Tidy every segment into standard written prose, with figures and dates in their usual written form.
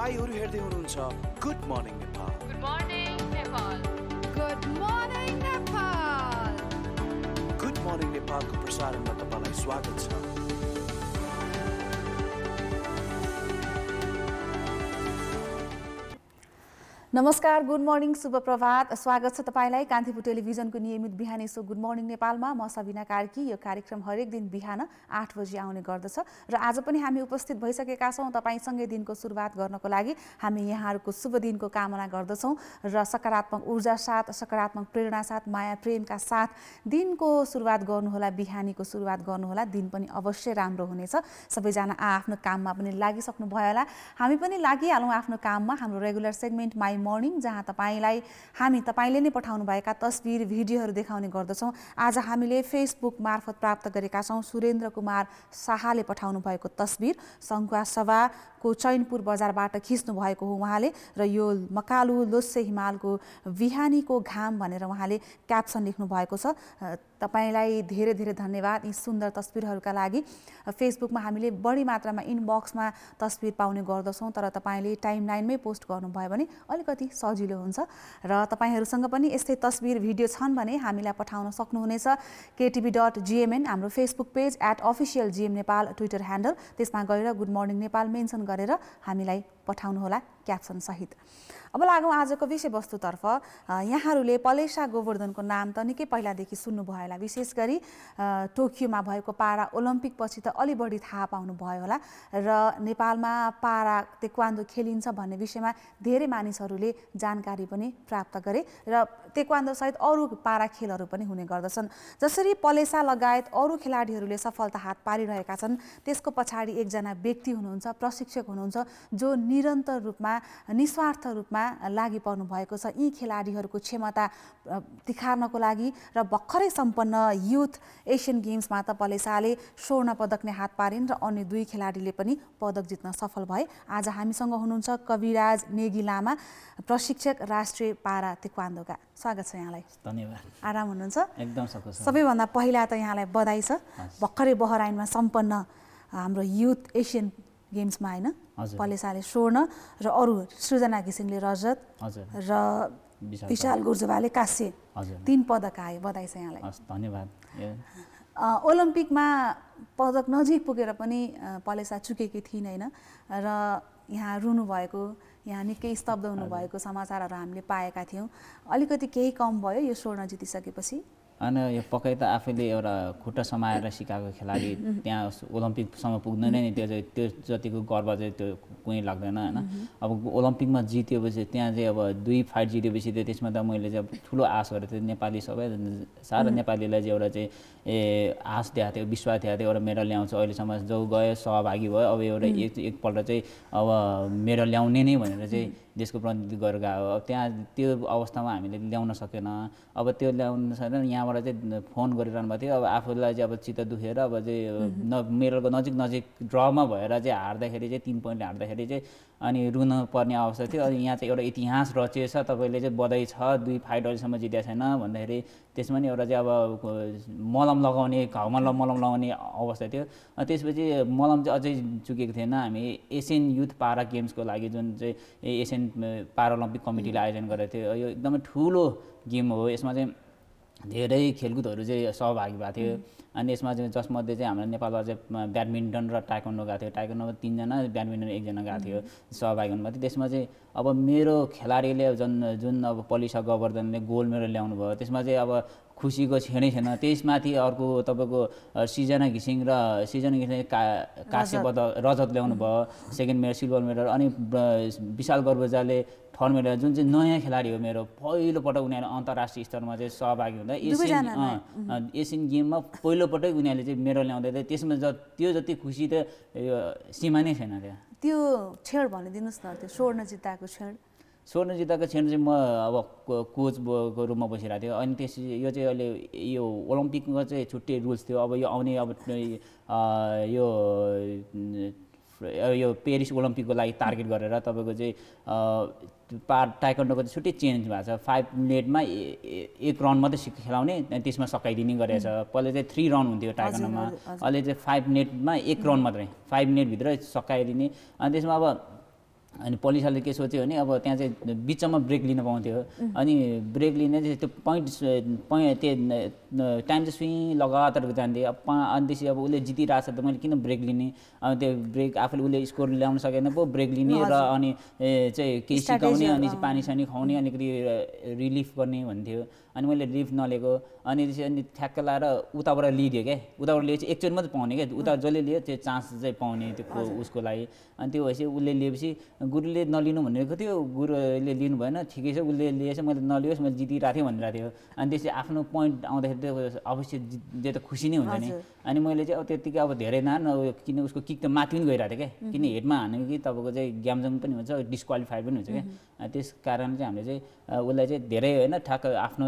तपाईहरु हेर्दै हुनुहुन्छ good morning Nepal. Good morning Nepal. Good morning Nepal. Good morning नेपालको प्रसारणमा तपाईलाई स्वागत छ। नमस्कार, गुड मर्निङ, शुभ प्रभात। स्वागत छ तपाईलाई कान्तिपुर टेलिभिजनको नियमित बिहानी सो गुड मर्निङ नेपालमा। म सबिना कार्की। यो कार्यक्रम हरेक दिन बिहान 8 बजे आउने गर्दछ र आज पनि हामी उपस्थित भइसकेका छौँ तपाईसँगै दिनको सुरुवात गर्नको लागि। हामी यहाँहरूको शुभ दिनको कामना गर्दछौँ र सकारात्मक ऊर्जा साथ, सकारात्मक प्रेरणा साथ, माया प्रेमका साथ दिनको सुरुवात गर्नुहोला, बिहानीको सुरुवात गर्नुहोला। दिन पनि अवश्य राम्रो हुनेछ। सबैजना आफ्नो काममा पनि लागिसक्नु भयो होला। हामी पनि लागिहालौँ आफ्नो काममा। हाम्रो रेगुलर सेगमेन्ट माई मर्निङ, जहाँ तपाईँले नै पठाउनु भएका तस्बिर भिडियोहरू देखाउने गर्दछौँ। आज हामीले फेसबुक मार्फत प्राप्त गरेका छौँ। सुरेन्द्र कुमार शाहले पठाउनु भएको तस्बिर सङ्खुवा सभाको चैनपुर बजारबाट खिच्नु भएको हो उहाँले, र यो मकालु लोस्से हिमालको बिहानीको घाम भनेर उहाँले क्याप्सन लेख्नु भएको छ। तपाईलाई धेरै धेरै धन्यवाद यी सुन्दर तस्बिरहरूका लागि। फेसबुकमा हामीले बढी मात्रामा इनबक्समा तस्बिर पाउने गर्दछौँ, तर तपाईँले टाइमलाइनमै पोस्ट गर्नुभयो भने अलिकति सजिलो हुन्छ। र तपाईँहरूसँग पनि यस्तै तस्बिर भिडियो छन् भने हामीलाई पठाउन सक्नुहुनेछ। ktv.gmn हाम्रो Facebook page @officialgm Nepal Twitter handle, त्यसमा गएर गुड मर्निङ नेपाल मेन्सन गरेर हामीलाई पठाउनुहोला क्याप्सन सहित। अब लागौँ आजको विषयवस्तुतर्फ। यहाँहरूले पलेसा गोवर्धनको नाम त निकै पहिलादेखि सुन्नुभयो होला। विशेष गरी टोकियोमा भएको पारा ओलम्पिक पछि त अलि बढी थाहा पाउनुभयो होला र नेपालमा पारा ताइक्वान्डो खेलिन्छ भन्ने विषयमा धेरै मानिसहरूले जानकारी पनि प्राप्त गरे र ताइक्वान्डो सहित अरू पारा खेलहरू पनि हुने गर्दछन्। जसरी पलेसा लगायत अरू खेलाडीहरूले सफलता हात पारिरहेका छन्, त्यसको पछाडि एकजना व्यक्ति हुनुहुन्छ, प्रशिक्षक हुनुहुन्छ, जो निरन्तर रूपमा निस्वार्थ रूपमा लागि पर्नु भएको छ यी खेलाडीहरूको क्षमता तिखार्नको लागि। र भर्खरै सम्पन्न युथ एसियन गेम्समा त पलेसाले स्वर्ण पदक नै हात पारिन् र अन्य 2 खेलाडीले पनि पदक जित्न सफल भए। आज हामीसँग हुनुहुन्छ कविराज नेगी लामा, प्रशिक्षक राष्ट्रिय पारा ताइक्वान्डोका। स्वागत छ यहाँलाई। धन्यवाद। आराम हुनुहुन्छ? एकदम सकुशल। सबैभन्दा पहिला त यहाँलाई बधाई छ। भर्खरै बहराइनमा सम्पन्न हाम्रो युथ एसियन गेम्समा होइन पलेसाले स्वर्ण र अरू सृजना घिसिङले रजत र विशाल गुर्जवाले काँस्य 3 पदक आयो। बधाई छ यहाँलाई। धन्यवाद। ओलम्पिकमा पदक नजिक पुगेर पनि पलेसा चुकेकी थिइन् होइन, र यहाँ रुनुभएको, यहाँ निकै स्तब्ध हुनुभएको समाचारहरू हामीले पाएका थियौँ। अलिकति केही कम भयो यो स्वर्ण जितिसकेपछि? अनि यो पक्कै त आफैले एउटा खुट्टा समाएर सिकाएको खेलाडी त्यहाँ ओलम्पिकसम्म पुग्दैन नि, त्यो जतिको गर्व चाहिँ त्यो कुनै लाग्दैन होइन। अब ओलम्पिकमा जितेपछि त्यहाँ चाहिँ अब 2 फाइट जितेपछि त त्यसमा त मैले चाहिँ अब ठुलो आश गरेको थिएँ। नेपाली सबै सारा नेपालीलाई चाहिँ एउटा चाहिँ आश दिएको थियो, विश्वास दिएको थियो एउटा मेडल ल्याउँछ। अहिलेसम्म जो गयो सहभागी भयो, अब एउटा एकपल्ट चाहिँ अब मेडल ल्याउने नै भनेर चाहिँ देशको प्रतिनिधित्व गरेर गयो। अब त्यहाँ त्यो अवस्थामा हामीले ल्याउन सकेन। अब त्यो ल्याउन सकेन, यहाँबाट चाहिँ फोन गरिरहनु भएको थियो। अब आफूलाई चाहिँ अब चित्त दुखेर अब चाहिँ मेडलको नजिक ड्रमा भएर चाहिँ हार्दाखेरि चाहिँ 3 पोइन्टले हार्दाखेरि चाहिँ अनि रुन पर्ने अवस्था थियो। अनि यहाँ चाहिँ एउटा इतिहास रचिएछ, तपाईँले चाहिँ बधाई छ, 2 फाइट अहिलेसम्म जितेको छैन भन्दाखेरि त्यसमा नि एउटा चाहिँ अब मलम लगाउने, घाउमा मलम लगाउने अवस्था थियो। त्यसपछि मलम चाहिँ अझै चुकेको थिएन। हामी एसियन युथ पारा गेम्सको लागि जुन चाहिँ एसियन पाराओलम्पिक कमिटीले आयोजन गरेको थियो, यो एकदमै ठुलो गेम हो। यसमा चाहिँ धेरै खेलकुदहरू चाहिँ सहभागी भएको थियो। अनि यसमा चाहिँ जसमध्ये चाहिँ हाम्रो नेपालबाट चाहिँ ब्याडमिन्टन र टाइक्वान्डो गएको थियो। टाइक्वान्डोमा 3 जना, ब्याडमिन्टन 1 जना गएको थियो, सहभागी हुनुभएको थियो। त्यसमा चाहिँ अब मेरो खेलाडीले जुन अब पलेसा गोवर्धनले गोल्ड मेडल ल्याउनु भयो, त्यसमा चाहिँ अब खुसीको क्षणै छैन। त्यसमाथि अर्को तपाईँको सृजना घिसिङ काँस्य पदक रजत ल्याउनु भयो, सेकेन्ड मेडल सिल्भर मेडल। अनि विशाल गर्बजाले थर्ड मेडल, जुन चाहिँ नयाँ खेलाडी हो मेरो, पहिलोपटक उनीहरू अन्तर्राष्ट्रिय स्तरमा चाहिँ सहभागी हुँदा एसियन गेममा पहिलोपटक उनीहरूले चाहिँ मेडल ल्याउँदै थियो। त्यसमा त्यो जति खुसी त सीमा नै छैन। त्यो क्षण भनिदिनुहोस् न, त्यो स्वर्ण जिताएको क्षण। स्वर्ण जिताएको क्षण चाहिँ म अब कोचको रूपमा बसिरहेको थिएँ। अनि यो चाहिँ अहिले यो ओलम्पिकको चाहिँ छुट्टै रुल्स थियो। अब यो आउने अब यो पेरिस ओलम्पिकको लागि टार्गेट गरेर तपाईँको चाहिँ टाइक्वान्डोको छुट्टै चेन्ज भएको छ। 5 मिनटमा 1 राउन्ड मात्रै खेलाउने, त्यसमा सकाइदिने गरेको छ। पहिला चाहिँ 3 राउन्ड हुन्थ्यो टाइक्वान्डोमा, अहिले चाहिँ 5 मिनटमा 1 राउन्ड मात्रै, 5 मिनटभित्र सकाइदिने। अनि त्यसमा अब अनि पुलिसले के सोच्यो भने अब त्यहाँ चाहिँ बिचमा ब्रेक लिन पाउँथ्यो अनि ब्रेक लिने चाहिँ त्यो पोइन्ट त्यो टाइम चाहिँ सुई लगातार जान्थ्यो अनि त्यसपछि अब उसले जितिरहेछ त मैले किन ब्रेक लिने अनि त्यो ब्रेक आफूले उसले स्कोर ल्याउन सकेन पो ब्रेक लिने र अनि चाहिँ केही सिकाउने अनि पानी सानी खुवाउने अलिकति रिलिफ गर्ने भन्थ्यो अनि मैले रिलिफ नलिएको अनि त्यसपछि अनि ठ्याक्क लाएर उताबाट लिइदियो क्या उताबाट लिएपछि एकचोटि मात्रै पाउने क्या उता जसले लियो त्यो चान्स चाहिँ पाउने त्यो उसको लागि अनि त्यो भएपछि उसले लिएपछि गुरुले नलिनु भनेको थियो गुरुले लिनु भएन ठिकै छ उसले लिएछ मैले नलियोस् मैले जितिरहेको थिएँ भनिरहेको थियो अनि त्यसपछि आफ्नो पोइन्ट आउँदाखेरि त्यो अवश्य जित्दै त खुसी नै हुन्छ नि अनि मैले चाहिँ अब त्यतिकै अब धेरै किन उसको किक त माथि पनि गइरहेको थियो क्या किन हेडमा हानेको कि तपाईँको चाहिँ ग्यामजङ पनि हुन्छ डिस्क्वालिफाई पनि हुन्छ क्या त्यस कारण चाहिँ हामीले चाहिँ उसलाई चाहिँ धेरै होइन ठ्याक्क आफ्नो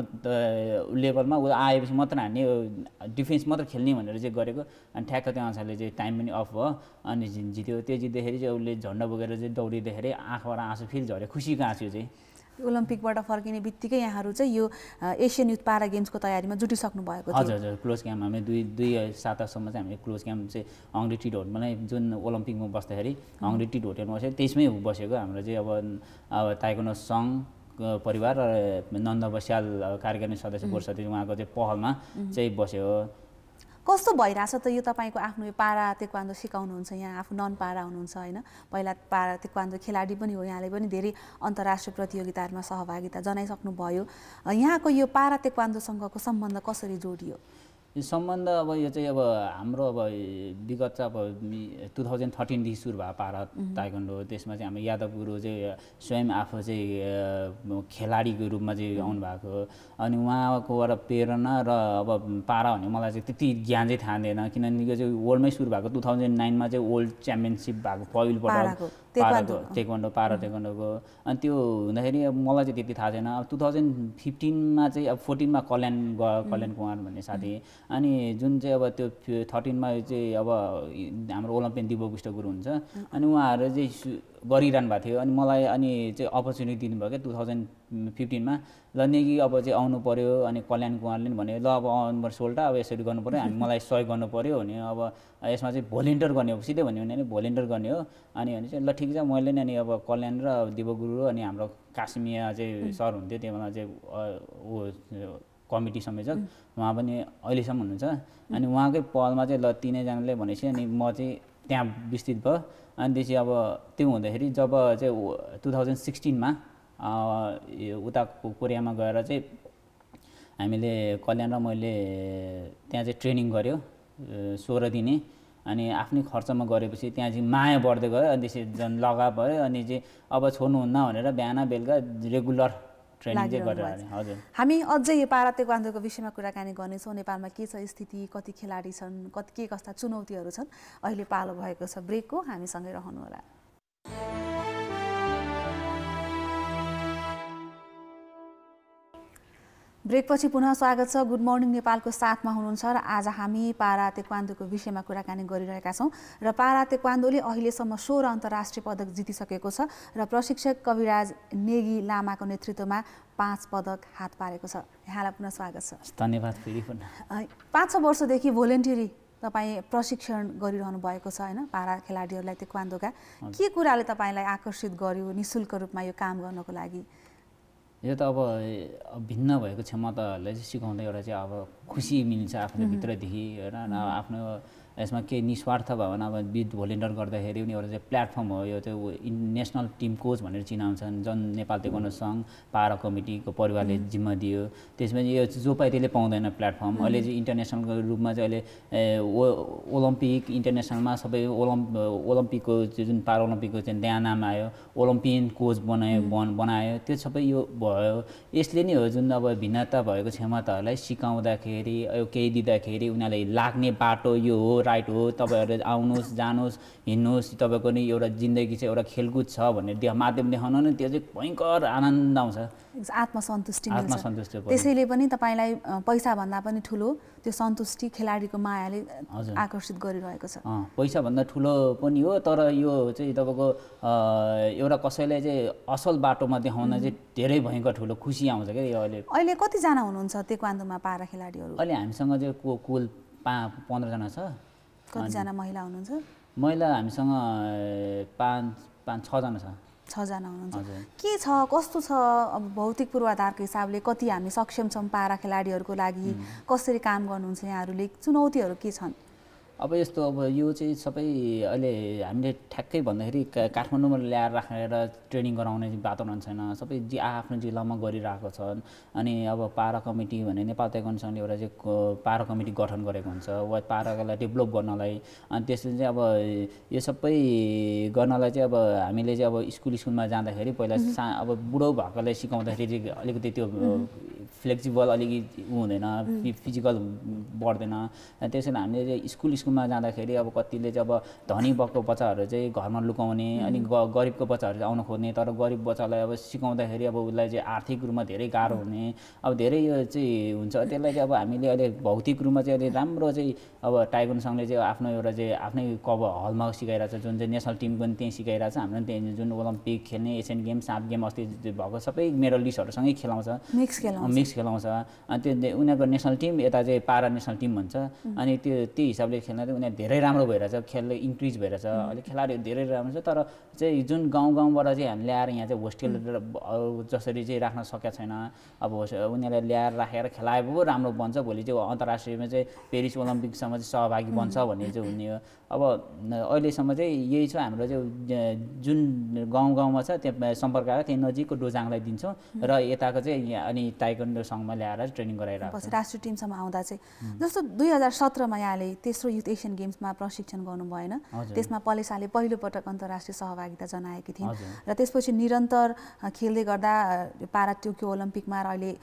लेभलमा ऊ आएपछि मात्र हान्ने डिफेन्स मात्र खेल्ने भनेर चाहिँ गरेको अनि ठ्याक्क त्यो अनुसारले चाहिँ टाइम पनि अफ भयो अनि जित्यो त्यो जित्दाखेरि चाहिँ उसले झन्डा बोकेर चाहिँ दौडिँदाखेरि आँखाबाट आँसु फेरि झऱ्यो खुसीको आँसु चाहिँ ओलम्पिकबाट फर्किने बित्तिकै यहाँहरू चाहिँ यो एसियन युथ पारा गेम्सको तयारीमा जुटिसक्नु भएको थियो हजुर हजुर क्लोज क्याम्प हामीले दुई सातासम्म चाहिँ हामीले क्लोज क्याम्प चाहिँ हङ्ग्री टिट होटलमा नै जुन ओलम्पिकमा बस्दाखेरि हङ्ग्री टिट होटलमा बसेको त्यसमै बसेको हाम्रो चाहिँ अब ताइक्वान्डो सङ्घ परिवार र नन्द बस्याल कार्यकारिणी सदस्य बोर्ड सदस्य उहाँको चाहिँ पहलमा चाहिँ बस्यो कस्तो भइरहेछ त यो तपाईँको आफ्नो यो पारा ताइक्वान्डो सिकाउनुहुन्छ यहाँ आफू नन पारा हुनुहुन्छ होइन पहिला पारा ताइक्वान्डो खेलाडी पनि हो यहाँले पनि धेरै अन्तर्राष्ट्रिय प्रतियोगिताहरूमा सहभागिता जनाइसक्नु भयो यहाँको यो पारा ताइक्वान्डोसँगको सम्बन्ध कसरी जोडियो यो सम्बन्ध अब यो चाहिँ अब हाम्रो अब विगत चाहिँ अब 2013देखि सुरु भयो पारा ताइक्वान्डो त्यसमा चाहिँ हाम्रो यादव गुरु चाहिँ स्वयं आफू चाहिँ खेलाडीको रूपमा चाहिँ आउनु भएको अनि उहाँकोबाट प्रेरणा र अब पारा भने मलाई चाहिँ त्यति ज्ञान चाहिँ थाहा थिएन किनभने यो चाहिँ वर्ल्डमै सुरु भएको 2009मा चाहिँ वर्ल्ड च्याम्पियनसिप भएको पहिलोपटक ताइक्वान्डो पारा ताइक्वान्डोको अनि त्यो हुँदाखेरि अब मलाई चाहिँ त्यति थाहा छैन अब 2015मा चाहिँ अब 14मा कल्याण कुमार भन्ने साथी अनि जुन चाहिँ अब त्यो 13मा चाहिँ अब हाम्रो ओलम्पियन दिवगुष्ट गुरु हुन्छ अनि उहाँहरू चाहिँ गरिरहनु भएको थियो अनि मलाई अनि चाहिँ अपर्च्युनिटी दिनुभयो क्या 2015मा ल नेगी अब चाहिँ आउनु पऱ्यो अनि कल्याण कुमारले पनि भन्यो ल अब आउनु सोल्टा अब यसरी गर्नु पऱ्यो हामी मलाई सहयोग गर्नु पऱ्यो भने अब यसमा चाहिँ भोलिन्टियर गर्ने हो सिधै भन्यो भने भोलिन्टियर गर्ने हो अनि चाहिँ ल ठिक छ मैले नि अनि अब कल्याण र दिवगुरु अनि हाम्रो काश्मीर चाहिँ सर हुन्थ्यो त्यो बेला चाहिँ कमिटी संयोजक उहाँ पनि अहिलेसम्म हुनुहुन्छ अनि उहाँकै पहलमा चाहिँ ल तिनैजनाले भनेपछि अनि म चाहिँ त्यहाँ विस्तृत भयो अनि त्यसपछि अब त्यो हुँदाखेरि जब चाहिँ 2016मा उता कोरियामा गएर चाहिँ हामीले कल्याण र मैले त्यहाँ चाहिँ ट्रेनिङ गऱ्यो 16 दिने अनि आफ्नै खर्चमा गरेपछि त्यहाँ चाहिँ माया बढ्दै गयो अनि त्यसपछि झन् लगाव भयो अनि चाहिँ अब छोड्नुहुन्न भनेर बिहान बेलुका रेगुलर ट्रेनिङ चाहिँ गरेर हजुर हामी अझै यो पारा ताइक्वान्डोको विषयमा कुराकानी गर्नेछौँ नेपालमा के छ स्थिति कति खेलाडी छन् के कस्ता चुनौतीहरू छन् अहिले पालो भएको छ ब्रेकको हामीसँगै रहनुहोला ब्रेकपछि पुनः स्वागत छ गुड मर्निङ नेपालको साथमा हुनुहुन्छ र आज हामी पारा ताइक्वान्डोको विषयमा कुराकानी गरिरहेका छौँ र पारा ताइक्वान्डोले अहिलेसम्म 16 अन्तर्राष्ट्रिय पदक जितिसकेको छ र प्रशिक्षक कविराज नेगी लामाको नेतृत्वमा 5 पदक हात पारेको छ यहाँलाई पुनः स्वागत छ धन्यवाद फेरि पुनः 5 वर्षदेखि भोलिन्टियरी तपाईँ प्रशिक्षण गरिरहनु भएको छ होइन पारा खेलाडीहरूलाई ताइक्वान्डोका के कुराले तपाईँलाई आकर्षित गर्यो निशुल्क रूपमा यो काम गर्नको लागि यो त अब भिन्न भएको क्षमताहरूलाई चाहिँ सिकाउँदा एउटा चाहिँ अब खुसी मिल्छ आफ्नो भित्रदेखि होइन आफ्नो यसमा केही निस्वार्थ भावना अब विथ भोलिन्टियर गर्दाखेरि पनि एउटा चाहिँ प्लेटफर्म हो यो चाहिँ नेसनल टिम कोच भनेर चिनाउँछन् जुन नेपाल ताइक्वान्डो सङ्घ पारा कमिटीको परिवारले जिम्मा दियो त्यसमा यो जो पाए त्यसले पाउँदैन प्लेटफर्म अहिले चाहिँ इन्टरनेसनलको रूपमा चाहिँ अहिले ओलम्पिक इन्टरनेसनलमा सबै ओलम्पिकको जुन पारा ओलम्पिकको चाहिँ त्यहाँ नाम आयो ओलम्पियन कोच बनायो त्यो सबै यो भयो यसले नै हो जुन अब भिन्नता भएको क्षमताहरूलाई सिकाउँदाखेरि केही दिँदाखेरि उनीहरूले लाग्ने बाटो यो हो राइट हो तपाईँहरू आउनुहोस् जानुहोस् हिँड्नुहोस् तपाईँको नि एउटा जिन्दगी चाहिँ एउटा खेलकुद छ भन्ने माध्यम देखाउनु नि त्यो चाहिँ भयङ्कर आनन्द आउँछ आत्मसन्तुष्टि मिल्छ त्यसैले पनि तपाईँलाई पैसाभन्दा पनि ठुलो त्यो सन्तुष्टि खेलाडीको मायाले आकर्षित गरिरहेको छ पैसाभन्दा ठुलो पनि हो तर यो चाहिँ तपाईँको एउटा कसैलाई चाहिँ असल बाटोमा देखाउन चाहिँ धेरै भयङ्कर ठुलो खुसी आउँछ क्या यो अहिले कतिजना हुनुहुन्छ ताइक्वान्डोमा पारा खेलाडीहरू अहिले हामीसँग चाहिँ कुल 15 जना छ कतिजना महिला हुनुहुन्छ महिला हामीसँग 5-6 जना छ 6 जना हुनुहुन्छ। हजुर। के छ कस्तो छ अब भौतिक पूर्वाधारको हिसाबले कति हामी सक्षम छौँ पारा खेलाडीहरूको लागि कसरी काम गर्नुहुन्छ यहाँहरूले चुनौतीहरू के छन्? अब यस्तो अब यो चाहिँ सबै अहिले हामीले ठ्याक्कै भन्दाखेरि काठमाडौँमा ल्याएर राखेर ट्रेनिङ गराउने वातावरण छैन। सबै आफ्नो जिल्लामा गरिरहेको छन्। अनि अब पारा कमिटी भने नेपाल ताइक्वान्डो संघले एउटा चाहिँ पारा कमिटी गठन गरेको हुन्छ वा पारालाई डेभलप गर्नलाई। अनि त्यसले चाहिँ अब यो सबै गर्नलाई चाहिँ अब हामीले चाहिँ अब स्कुलमा जाँदाखेरि पहिला अब बुढो भएकोलाई सिकाउँदाखेरि चाहिँ अलिकति त्यो फ्लेक्सिबल अलिकति हुँदैन, फिजिकल बढ्दैन। त्यसैले हामीले स्कुलमा जाँदाखेरि अब कतिले चाहिँ अब धनी बक्को बच्चाहरू चाहिँ घरमा लुकाउने अनि गरिबको बच्चाहरू चाहिँ आउन खोज्ने। तर गरिब बच्चालाई अब सिकाउँदाखेरि अब उसलाई चाहिँ आर्थिक रूपमा धेरै गाह्रो हुने अब धेरै यो चाहिँ हुन्छ। त्यसलाई चाहिँ अब हामीले अहिले भौतिक रूपमा चाहिँ अहिले राम्रो चाहिँ अब ताइक्वान्डो संघले चाहिँ आफ्नो एउटा चाहिँ आफ्नै हलमा सिकाइरहेको छ, जुन चाहिँ नेसनल टिम पनि त्यहीँ सिकाइरहेको छ। हाम्रो त्यही जुन ओलम्पिक खेल्ने एसियन गेम 7 गेम अस्ति भएको सबै मेडलिस्टहरूसँगै खेलाउँछ, मिक्स खेलाउँछ। अनि त्यो उनीहरूको नेसनल टिम यता चाहिँ पारा नेसनल टिम भन्छ। अनि त्यो हिसाबले खेल्न चाहिँ उनीहरू धेरै राम्रो भइरहेछ, खेल इन्क्रिज भइरहेछ, अलिक खेलाडीहरू धेरै राम्रो छ। तर चाहिँ जुन गाउँबाट चाहिँ हामीले ल्याएर यहाँ चाहिँ होस्टेल जसरी चाहिँ राख्न सकेका छैन। अब उनीहरूलाई ल्याएर राखेर खेलाए पो राम्रो बन्छ, भोलि चाहिँ अन्तर्राष्ट्रियमा चाहिँ पेरिस ओलम्पिकसम्म चाहिँ सहभागी बन्छ भन्ने चाहिँ हुने हो। अब अहिलेसम्म चाहिँ यही छ हाम्रो चाहिँ जुन गाउँमा छ त्यहाँ सम्पर्क आएर त्यही नजिकको डोजाङलाई दिन्छौँ र यताको चाहिँ अनि ताइक्वान्डो सङ्घमा ल्याएर ट्रेनिङ गराइरहेको छ। राष्ट्रिय टिमसम्म आउँदा चाहिँ जस्तो 2017मा यहाँले तेस्रो युथ एसियन गेम्समा प्रशिक्षण गर्नु भएन, त्यसमा पलेसाले पहिलोपटक अन्तर्राष्ट्रिय सहभागिता जनाएकी थिइन् र त्यसपछि निरन्तर खेल्दै गर्दा पारा टोकियो ओलम्पिकमा र अहिले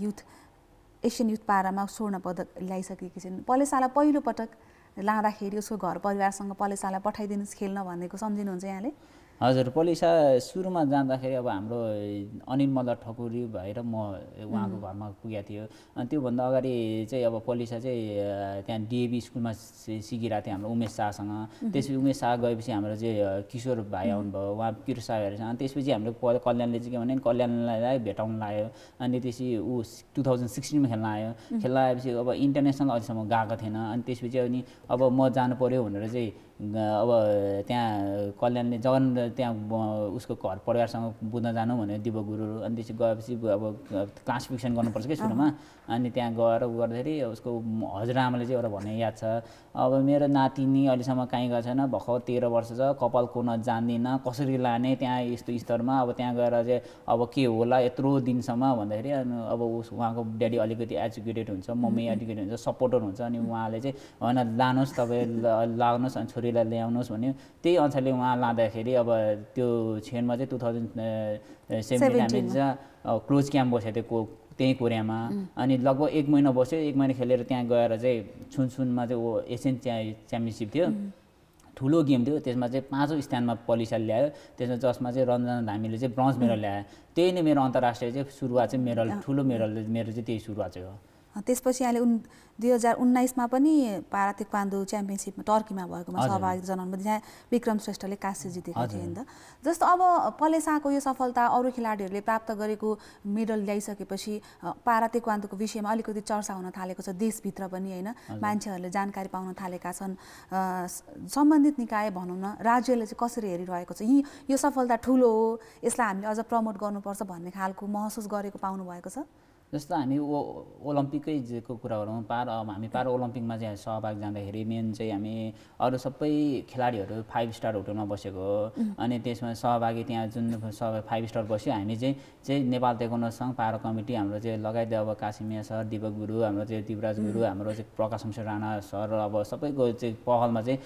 एसियन युथ पारामा स्वर्ण पदक ल्याइसकेकी छिन्। पलेसालाई पहिलोपटक लाँदाखेरि उसको घर परिवारसँग पलेसालाई पठाइदिनुहोस् खेल्न भनेको सम्झिनुहुन्छ यहाँले? हजुर, पलेसा सुरुमा जाँदाखेरि अब हाम्रो अनिल मल्ल ठकुरी भएर म उहाँको घरमा पुगेको थियो। अनि त्योभन्दा अगाडि चाहिँ अब पलेसा चाहिँ त्यहाँ डिएबी स्कुलमा सिकिरहेको थियो हाम्रो उमेश शाहसँग। त्यसपछि उमेश शाह गएपछि हाम्रो चाहिँ किशोर भाइ आउनुभयो, उहाँ किशोर साहहरूसँग। अनि त्यसपछि हामीले कल्याणले चाहिँ के भने कल्याणलाई भेटाउन लाग्यो। अनि त्यसपछि ऊ 2016मा खेल्न आयो। खेल्न आएपछि अब इन्टरनेसनल अहिलेसम्म गएको थिएन। अनि त्यसपछि अनि अब म जानु पऱ्यो भनेर चाहिँ अब त्यहाँ कल्याणले जगन त्यहाँ उसको घर परिवारसँग बुझ्न जानु भनेर दिव्य गुरु। अनि त्यसपछि गएपछि अब क्लासिफिकेसन गर्नुपर्छ क्या सुरुमा। अनि त्यहाँ गएर उ गर्दाखेरि उसको हजुरआमाले चाहिँ एउटा भन्ने याद छ, अब मेरो नातिनी अहिलेसम्म कहीँ गएको छैन, भर्खर 13 वर्ष छ, कपाल कोर्न जान्दिनँ, कसरी लाने त्यहाँ यस्तो स्तरमा, अब त्यहाँ गएर चाहिँ अब के होला यत्रो दिनसम्म भन्दाखेरि अब उहाँको ड्याडी अलिकति एजुकेटेड हुन्छ, मम्मी एजुकेटेड हुन्छ, सपोर्टर हुन्छ। अनि उहाँले चाहिँ होइन लानुहोस्, तपाईँ लाग्नुहोस् अनि छोरीलाई ल्याउनुहोस् भन्यो। त्यही अनुसारले उहाँ लाँदाखेरि अब त्यो क्षणमा चाहिँ 2017 हामीले चाहिँ क्लोज क्याम्प बसेको थियो त्यहीँ कोरियामा। अनि लगभग 1 महिना बस्यो। 1 महिना खेलेर त्यहाँ गएर चाहिँ छुनछुनमा चाहिँ वो एसियन च्याम्पियनसिप थियो, ठुलो गेम थियो। त्यसमा चाहिँ 5औं स्थानमा पलिसा ल्यायो। त्यसमा जसमा चाहिँ रञ्जना धामीले चाहिँ ब्रोन्ज मेडल ल्यायो। त्यही नै मेरो अन्तर्राष्ट्रिय चाहिँ सुरुवात चाहिँ मेडल, ठुलो मेडल मेरो चाहिँ त्यही सुरुवात चाहिँ हो। त्यसपछि यहाँले 2019मा पनि पारा ताइक्वान्डो च्याम्पियनसिपमा टर्कीमा भएकोमा सहभागिता जनाउनु त्यहाँ विक्रम श्रेष्ठले काँस्य जितेको थिए नि त। जस्तो अब पलेसाको यो सफलता अरू खेलाडीहरूले प्राप्त गरेको मेडल ल्याइसकेपछि पारा ताइक्वान्डोको विषयमा अलिकति चर्चा हुन थालेको छ देशभित्र पनि होइन, मान्छेहरूले जानकारी पाउन थालेका छन्। सम्बन्धित निकाय भनौँ न राज्यले चाहिँ कसरी हेरिरहेको छ, यो सफलता ठुलो हो, यसलाई हामीले अझ प्रमोट गर्नुपर्छ भन्ने खालको महसुस गरेको पाउनु भएको छ? जस्तो हामी ओलम्पिकैको कुरा गरौँ, हामी पारा ओलम्पिकमा चाहिँ सहभागी जाँदाखेरि मेन चाहिँ हामी अरू सबै खेलाडीहरू 5 स्टार होटलमा बसेको हो। अनि त्यसमा सहभागी त्यहाँ जुन 5 स्टार बस्यो, हामी चाहिँ नेपाल ताइक्वान्डो सङ्घ पारा कमिटी हाम्रो चाहिँ लगायत अब कासिमिया सर, दिपक गुरु, हाम्रो चाहिँ दिवराज गुरु, हाम्रो चाहिँ प्रकाश शमशेर राणा सर, अब सबैको चाहिँ पहलमा चाहिँ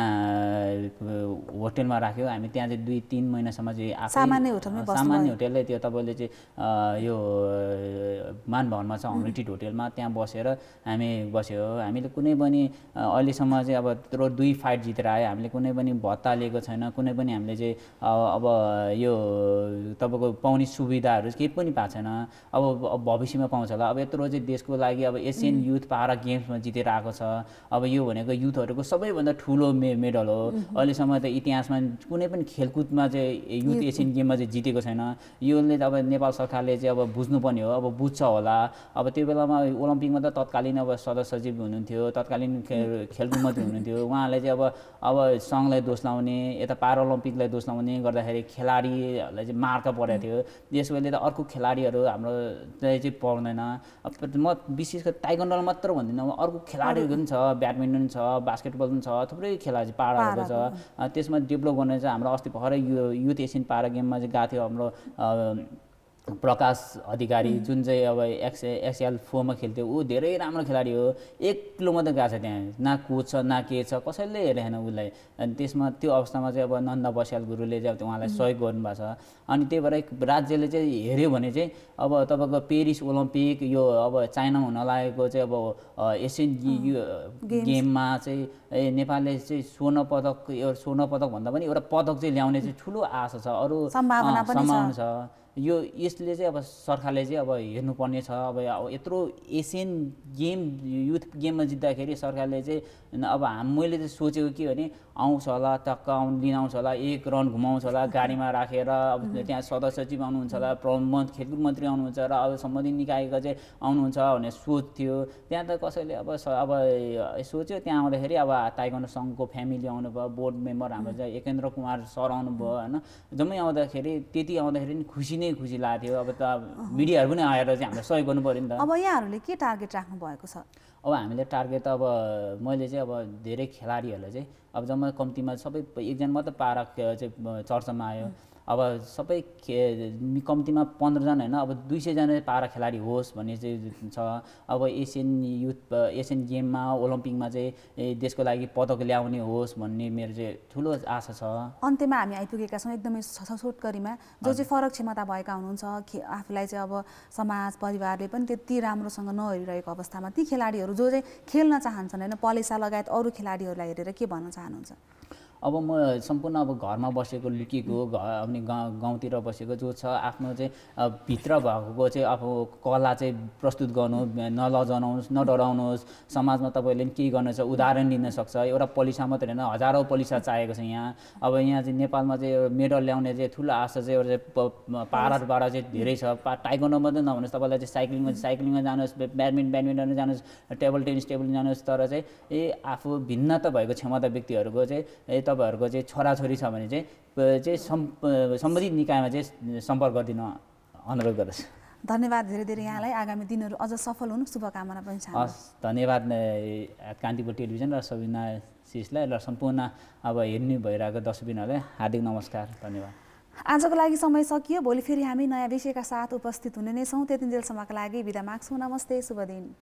त्यहाँ होटेलमा राख्यो। हामी त्यहाँ चाहिँ 2-3 महिनासम्म चाहिँ सामान्य होटेलले त्यो तपाईँले चाहिँ यो मान भवनमा छ हङ्ग्रिटिड होटेलमा, त्यहाँ बसेर हामी बस्यो। हामीले कुनै पनि अहिलेसम्म चाहिँ अब त्यत्रो 2 फाइट जितेर आयो, हामीले कुनै पनि भत्ता लिएको छैन, कुनै पनि हामीले चाहिँ अब यो तपाईँको पाउने सुविधाहरू केही पनि पाएको छैन। अब भविष्यमा पाउँछ होला। अब यत्रो चाहिँ देशको लागि अब एसियन युथ पारा गेम्समा जितेर आएको छ। अब यो भनेको युथहरूको सबैभन्दा ठुलो मेडल हो। अहिलेसम्म त इतिहासमा कुनै पनि खेलकुदमा चाहिँ युथ एसियन गेममा चाहिँ जितेको छैन। योले अब नेपाल सरकारले चाहिँ अब बुझ्नुपर्ने हो। अब बुझ्छ बुझ्छ होला। अब त्यो बेलामा ओलम्पिकमा त तत्कालीन अब सदस्य सचिव हुनुहुन्थ्यो, तत्कालीन खेलकुद मन्त्री हुनुहुन्थ्यो। उहाँले चाहिँ अब सङ्घलाई दोष लाउने, यता पाराओलम्पिकलाई दोष लाउने गर्दाखेरि खेलाडीहरूलाई चाहिँ मार्का परेको थियो। यसैले त अर्को खेलाडीहरू हाम्रो चाहिँ पर्दैन। म विशेष गरी ताइक्वान्डोलाई मात्र भन्दिनँ, अर्को खेलाडीहरू पनि छ, ब्याडमिन्टन छ, बास्केटबल पनि छ, थुप्रै खेला चाहिँ पाराहरूको छ। त्यसमा डेभलप गर्ने चाहिँ हाम्रो अस्ति भर्खरै यो युथ एसियन पारा गेममा चाहिँ गएको थियो हाम्रो प्रकाश अधिकारी, जुन चाहिँ अब XL4मा खेल्थ्यो। ऊ धेरै राम्रो खेलाडी हो, एक्लो मात्रै गएको छ त्यहाँ, न कोच छ न के छ, कसैले हेरेन उसलाई। अनि त्यसमा त्यो अवस्थामा चाहिँ अब नन्दा बस्याल गुरुले चाहिँ उहाँलाई सहयोग गर्नुभएको छ। अनि त्यही भएर राज्यले चाहिँ हेऱ्यो भने चाहिँ अब तपाईँको पेरिस ओलम्पिक, यो अब चाइनामा हुन लागेको चाहिँ अब एसियन गेममा चाहिँ नेपालले चाहिँ स्वर्ण पदक भन्दा पनि एउटा पदक चाहिँ ल्याउने चाहिँ ठुलो आशा छ, अरू सम्भावना छ। यसले चाहिँ अब सरकारले चाहिँ अब हेर्नुपर्ने छ। अब यत्रो एसियन गेम युथ गेममा जित्दाखेरि सरकारले चाहिँ अब मैले चाहिँ सोचेको के भने आउँछ होला, टक्क लिन आउँछ होला, एक राउन्ड घुमाउँछ होला गाडीमा राखेर। अब त्यहाँ सदस्य सचिव आउनुहुन्छ होला, खेलकुद मन्त्री आउनुहुन्छ र अब सम्बन्धित निकायका चाहिँ आउनुहुन्छ भन्ने सोच थियो। त्यहाँ त कसैले अब सोच्यो। त्यहाँ आउँदाखेरि अब ताइक्वान्डो सङ्घको फ्यामिली आउनुभयो, बोर्ड मेम्बर हाम्रो चाहिँ एकेन्द्र कुमार सर आउनुभयो होइन। जम्मै आउँदाखेरि त्यति आउँदाखेरि नि खुसी लागेको थियो। अब त मिडियाहरू पनि आएर चाहिँ हामीलाई सहयोग गर्नु पऱ्यो नि त। अब यहाँहरूले के टार्गेट राख्नु भएको छ? अब हामीले टार्गेट अब मैले चाहिँ अब धेरै खेलाडीहरूलाई चाहिँ अब जम्मा कम्तीमा सबै एकजना मात्रै पारा चाहिँ चर्चामा आयो। अब सबै कम्तीमा 15 जना होइन, अब 200 जना पारा खेलाडी होस् भन्ने चाहिँ छ। अब एसियन गेममा ओलम्पिकमा चाहिँ देशको लागि पदक ल्याउने होस् भन्ने मेरो चाहिँ ठुलो आशा छ। अन्त्यमा हामी आइपुगेका छौँ एकदमै छोटकरीमा। जो चाहिँ फरक क्षमता भएका हुनुहुन्छ, आफूलाई चाहिँ अब समाज परिवारले पनि त्यति राम्रोसँग नहेरिरहेको अवस्थामा ती खेलाडीहरू जो चाहिँ खेल्न चाहन्छन् होइन, पलेसा लगायत अरू खेलाडीहरूलाई हेरेर के भन्न चाहनुहुन्छ? अब म सम्पूर्ण अब घरमा बसेको लुकेको अनि गाउँतिर बसेको जो छ आफ्नो चाहिँ भित्र भएको चाहिँ आफू कला चाहिँ प्रस्तुत गर्नु, नलजाउनुहोस्, नडराउनुहोस्। समाजमा तपाईँले केही गर्न छ उदाहरण लिन सक्छ। एउटा पलिसा मात्रै होइन, हजारौँ पलिसा चाहिएको छ यहाँ। अब यहाँ चाहिँ नेपालमा चाहिँ मेडल ल्याउने चाहिँ ठुलो आशा चाहिँ एउटा पाराबाट चाहिँ धेरै छ। ताइक्वान्डो मात्रै नभनुहोस्, तपाईँलाई चाहिँ साइक्लिङमा जानुहोस्, ब्याडमिन्टन जानुहोस्, टेबल टेनिस जानुहोस्। तर चाहिँ आफू भिन्नता भएको क्षमता व्यक्तिहरूको चाहिँ तपाईँहरूको चाहिँ छोराछोरी छ भने चाहिँ सम्बन्धित निकायमा चाहिँ सम्पर्क गरिदिन अनुरोध गर्दछु। धन्यवाद धेरै धेरै यहाँलाई। आगामी दिनहरू अझ सफल हुनु शुभकामना पनि छ। हस्, धन्यवाद कान्तिपुर टेलिभिजन र सबिना सिसलाई र सम्पूर्ण अब हेर्ने भइरहेको दर्शकबिनहरूलाई हार्दिक नमस्कार, धन्यवाद। आजको लागि समय सकियो। भोलि फेरि हामी नयाँ विषयका साथ उपस्थित हुने नै छौँ। त्यति बेलसम्मका लागि बिदा माग्छौँ। नमस्ते, शुभ दिन।